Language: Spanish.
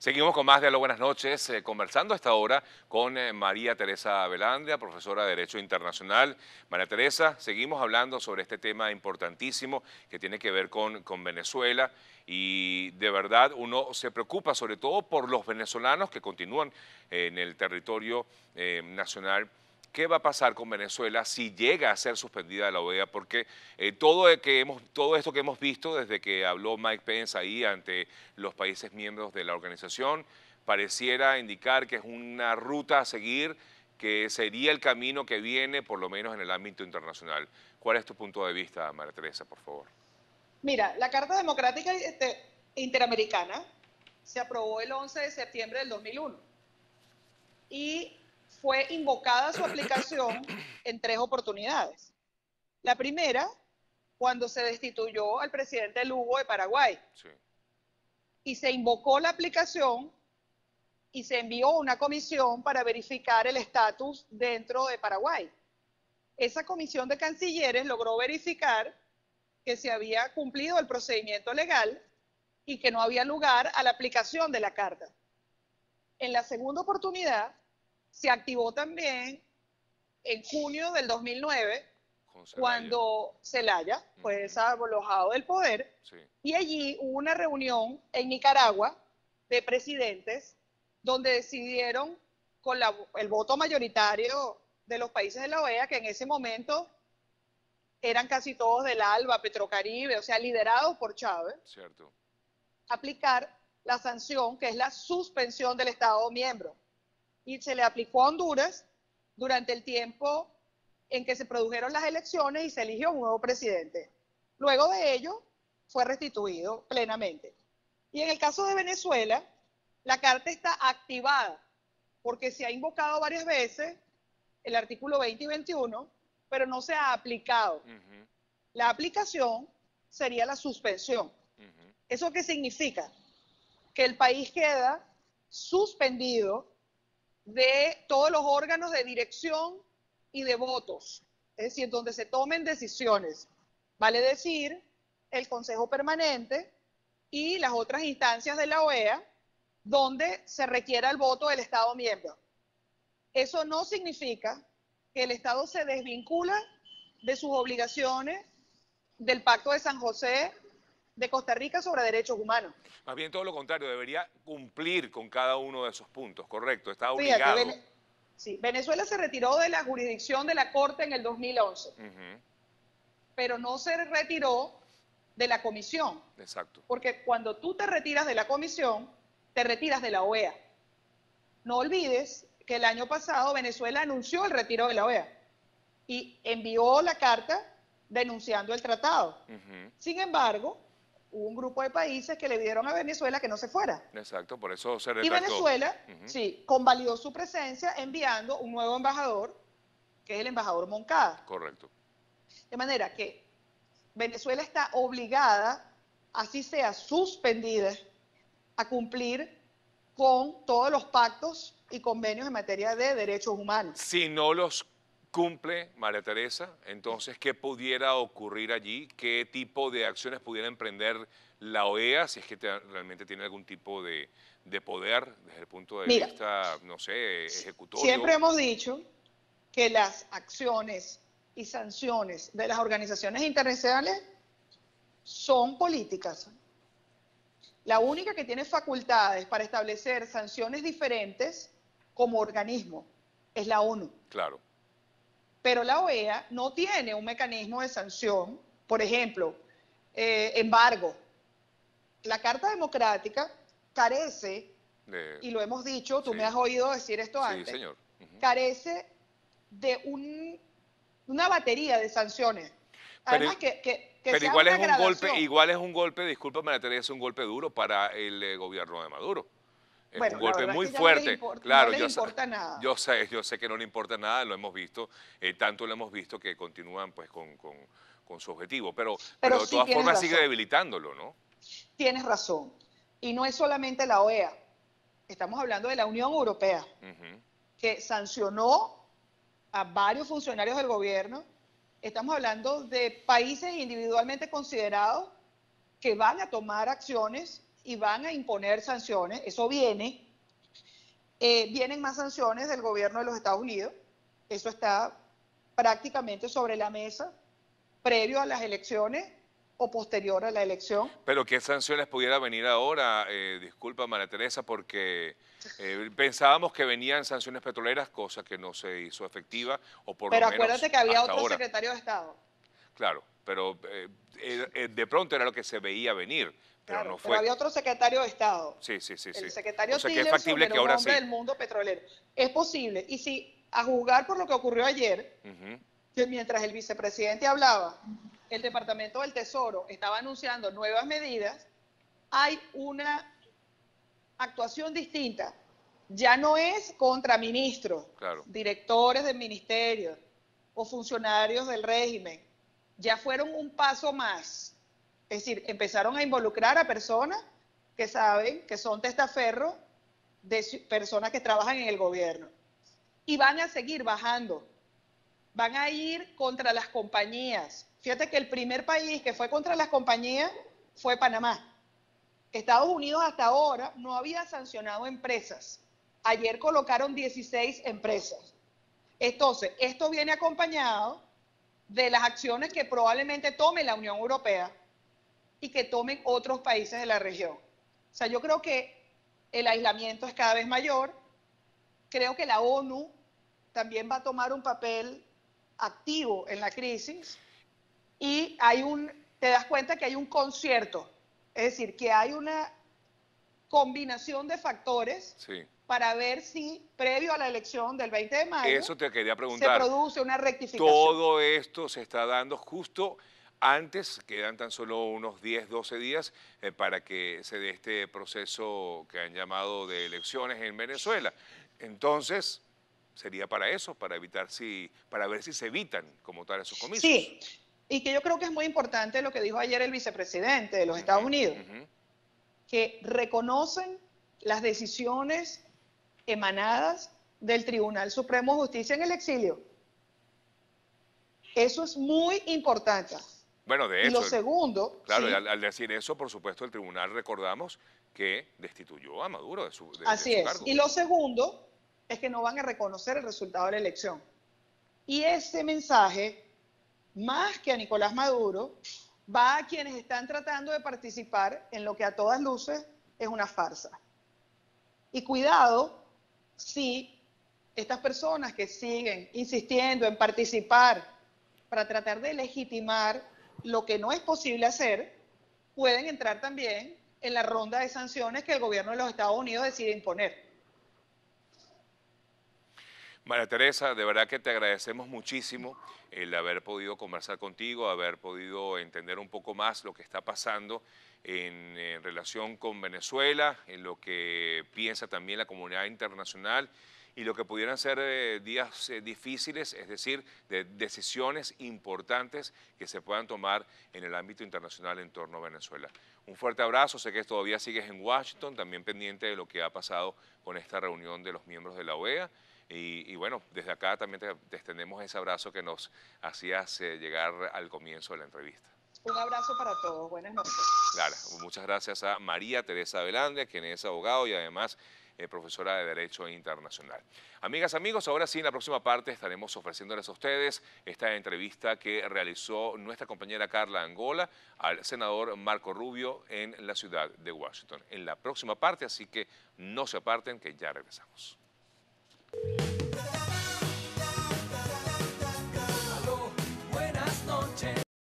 Seguimos con más de Aló, buenas noches, conversando a esta hora con María Teresa Velandia, profesora de Derecho Internacional. María Teresa, seguimos hablando sobre este tema importantísimo que tiene que ver con Venezuela y de verdad uno se preocupa sobre todo por los venezolanos que continúan en el territorio nacional. ¿Qué va a pasar con Venezuela si llega a ser suspendida la OEA? Porque todo esto que hemos visto desde que habló Mike Pence ahí ante los países miembros de la organización pareciera indicar que es una ruta a seguir, que sería el camino que viene, por lo menos en el ámbito internacional. ¿Cuál es tu punto de vista, María Teresa, por favor? Mira, la Carta Democrática Interamericana se aprobó el 11 de septiembre del 2001 y fue invocada su aplicación en tres oportunidades. La primera, cuando se destituyó al presidente Lugo de Paraguay. Sí. Y se invocó la aplicación y se envió una comisión para verificar el estatus dentro de Paraguay. Esa comisión de cancilleres logró verificar que se había cumplido el procedimiento legal y que no había lugar a la aplicación de la carta. En la segunda oportunidad, se activó también en junio del 2009, cuando Zelaya fue desalojado del poder, sí. Y allí hubo una reunión en Nicaragua de presidentes donde decidieron con el voto mayoritario de los países de la OEA, que en ese momento eran casi todos del ALBA, Petrocaribe, o sea, liderados por Chávez, cierto, aplicar la sanción que es la suspensión del Estado miembro. Y se le aplicó a Honduras durante el tiempo en que se produjeron las elecciones y se eligió un nuevo presidente. Luego de ello, fue restituido plenamente. Y en el caso de Venezuela, la carta está activada porque se ha invocado varias veces el artículo 20 y 21, pero no se ha aplicado. La aplicación sería la suspensión. ¿Eso qué significa? Que el país queda suspendido de todos los órganos de dirección y de votos, es decir, donde se tomen decisiones. Vale decir, el Consejo Permanente y las otras instancias de la OEA, donde se requiera el voto del Estado miembro. Eso no significa que el Estado se desvincula de sus obligaciones del Pacto de San José de Costa Rica sobre derechos humanos. Más bien todo lo contrario, debería cumplir con cada uno de esos puntos, correcto, está obligado. Fíjate, sí, Venezuela se retiró de la jurisdicción de la Corte en el 2011, pero no se retiró de la Comisión. Exacto. Porque cuando tú te retiras de la Comisión, te retiras de la OEA. No olvides que el año pasado Venezuela anunció el retiro de la OEA y envió la carta denunciando el tratado. Sin embargo, hubo un grupo de países que le pidieron a Venezuela que no se fuera. Exacto, por eso se retractó. Y Venezuela, sí, convalidó su presencia enviando un nuevo embajador, que es el embajador Moncada. Correcto. De manera que Venezuela está obligada, así sea suspendida, a cumplir con todos los pactos y convenios en materia de derechos humanos. Si no los cumple María Teresa, entonces, ¿qué pudiera ocurrir allí? ¿Qué tipo de acciones pudiera emprender la OEA, si es que realmente tiene algún tipo de poder desde el punto de vista, no sé, ejecutorio? Siempre hemos dicho que las acciones y sanciones de las organizaciones internacionales son políticas. La única que tiene facultades para establecer sanciones diferentes como organismo es la ONU. Claro. Pero la OEA no tiene un mecanismo de sanción, por ejemplo, embargo. La Carta Democrática carece, y lo hemos dicho, tú me has oído decir esto antes, señor. Carece de una batería de sanciones. Además pero igual es un golpe, disculpa María Teresa, es un golpe duro para el gobierno de Maduro. Es un golpe muy fuerte. Claro, no les importa nada. Yo sé que no le importa nada, lo hemos visto, tanto lo hemos visto que continúan pues con su objetivo, pero de sí, todas formas razón. sigue debilitándolo, ¿no? Tienes razón. Y no es solamente la OEA, estamos hablando de la Unión Europea, que sancionó a varios funcionarios del gobierno. Estamos hablando de países individualmente considerados que van a tomar acciones y van a imponer sanciones, eso viene. Vienen más sanciones del gobierno de los Estados Unidos, eso está prácticamente sobre la mesa, previo a las elecciones o posterior a la elección. Pero ¿qué sanciones pudiera venir ahora? Disculpa, María Teresa, porque pensábamos que venían sanciones petroleras, cosa que no se hizo efectiva, o por Pero lo menos acuérdate que había hasta otro ahora. secretario de Estado. Claro, pero de pronto era lo que se veía venir, pero no Claro, pero fue. había otro secretario de Estado. Sí, sí, sí, sí. El O secretario sea que es Tillerson factible era que un ahora hombre sí. del mundo petrolero. Es posible. Y si, a juzgar por lo que ocurrió ayer, Ujú. que mientras el vicepresidente hablaba, el Departamento del Tesoro estaba anunciando nuevas medidas, hay una actuación distinta. Ya no es contra ministros, Claro. directores de ministerios o funcionarios del régimen. Ya fueron un paso más. Es decir, empezaron a involucrar a personas que saben que son testaferros de personas que trabajan en el gobierno. Y van a seguir bajando. Van a ir contra las compañías. Fíjate que el primer país que fue contra las compañías fue Panamá. Estados Unidos hasta ahora no había sancionado empresas. Ayer colocaron 16 empresas. Entonces, esto viene acompañado de las acciones que probablemente tome la Unión Europea y que tomen otros países de la región. O sea, yo creo que el aislamiento es cada vez mayor. Creo que la ONU también va a tomar un papel activo en la crisis y te das cuenta que hay un concierto, es decir, que hay una combinación de factores Sí. para ver si previo a la elección del 20 de mayo Eso te quería se preguntar. produce una rectificación. Todo esto se está dando justo antes, quedan tan solo unos 10, 12 días para que se dé este proceso que han llamado de elecciones en Venezuela. Entonces, sería para eso, para ver si se evitan como tal esos comicios. Sí, y que yo creo que es muy importante lo que dijo ayer el vicepresidente de los Estados Ujú, Unidos, ujú. que reconocen las decisiones emanadas del Tribunal Supremo de Justicia en el exilio. Eso es muy importante. Bueno, de Y lo hecho, segundo, claro, y sí, al decir eso, por supuesto, el tribunal recordamos que destituyó a Maduro de así su es. cargo. Y lo segundo es que no van a reconocer el resultado de la elección. Y ese mensaje, más que a Nicolás Maduro, va a quienes están tratando de participar en lo que a todas luces es una farsa. Y cuidado si estas personas que siguen insistiendo en participar para tratar de legitimar lo que no es posible hacer, pueden entrar también en la ronda de sanciones que el gobierno de los Estados Unidos decide imponer. María Teresa, de verdad que te agradecemos muchísimo el haber podido conversar contigo, haber podido entender un poco más lo que está pasando en relación con Venezuela, en lo que piensa también la comunidad internacional y lo que pudieran ser días difíciles, es decir, de decisiones importantes que se puedan tomar en el ámbito internacional en torno a Venezuela. Un fuerte abrazo, sé que todavía sigues en Washington, también pendiente de lo que ha pasado con esta reunión de los miembros de la OEA. Y bueno, desde acá también te extendemos ese abrazo que nos hacías llegar al comienzo de la entrevista. Un abrazo para todos. Buenas noches. Claro, muchas gracias a María Teresa Velandia, quien es abogado y además profesora de Derecho Internacional. Amigas, amigos, ahora sí, en la próxima parte estaremos ofreciéndoles a ustedes esta entrevista que realizó nuestra compañera Carla Angola al senador Marco Rubio en la ciudad de Washington. En la próxima parte, así que no se aparten, que ya regresamos.